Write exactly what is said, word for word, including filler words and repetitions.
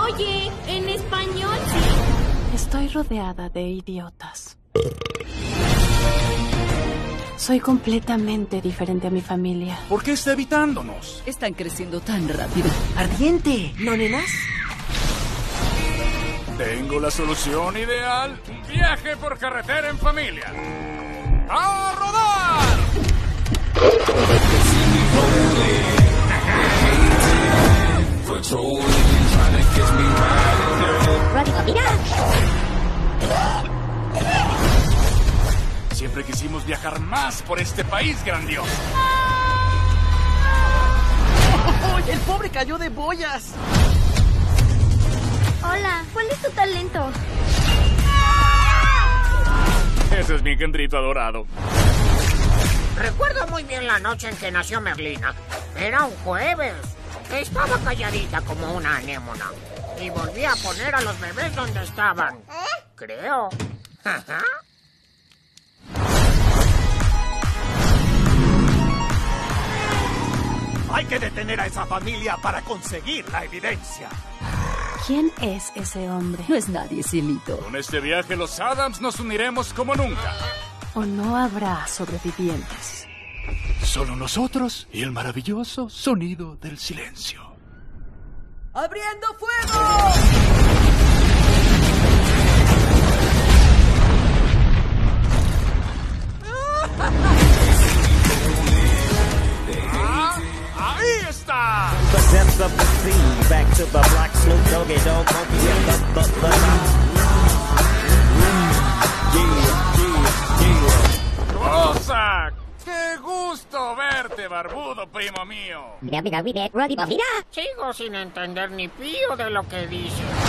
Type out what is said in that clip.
Oye, en español, sí. Estoy rodeada de idiotas. Soy completamente diferente a mi familia. ¿Por qué está evitándonos? Están creciendo tan rápido. Ardiente, ¿no, nenas? Tengo la solución ideal. Un viaje por carretera en familia. ¡A rodar! Siempre quisimos viajar más por este país grandioso. ¡Oh, el pobre cayó de boyas! Hola, ¿cuál es tu talento? Ese es mi engendrito adorado. Recuerdo muy bien la noche en que nació Merlina. Era un jueves. Estaba calladita como una anémona. Y volví a poner a los bebés donde estaban. Creo. Hay que detener a esa familia para conseguir la evidencia. ¿Quién es ese hombre? No es nadie, cielito. Con este viaje los Addams nos uniremos como nunca. ¿O no habrá sobrevivientes? Solo nosotros y el maravilloso sonido del silencio. ¡Abriendo fuego! ¡Ah! ¡Ahí está! ¡Rosa! ¡Qué gusto verte, barbudo primo mío! Sigo sin entender ni pío de lo que dice.